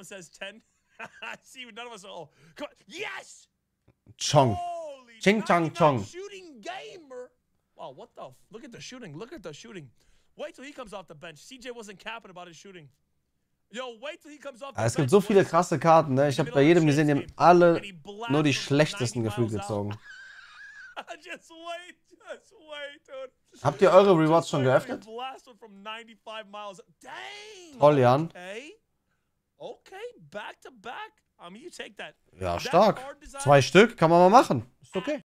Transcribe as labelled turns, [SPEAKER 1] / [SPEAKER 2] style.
[SPEAKER 1] us says 10. See, none of us are all. Come on. Yes!
[SPEAKER 2] Chong.
[SPEAKER 1] Holy
[SPEAKER 2] Ching Chang Chong.
[SPEAKER 1] shooting gamer. Wow, what the? Look at the shooting. Look at the shooting. Wait till he comes off the bench. CJ wasn't capping about his shooting. Yo, wait till he comes off the bench.
[SPEAKER 2] Es gibt so viele krasse Karten, ne? Ich habe bei jedem gesehen, die haben alle nur die schlechtesten gefühlt gezogen.
[SPEAKER 1] Just wait, dude.
[SPEAKER 2] Habt ihr eure Rewards schon geöffnet? Toll, Jan.
[SPEAKER 1] Okay, back to back. I mean, you take that.
[SPEAKER 2] Ja, stark. 2 Stück kann man mal machen. Ist okay.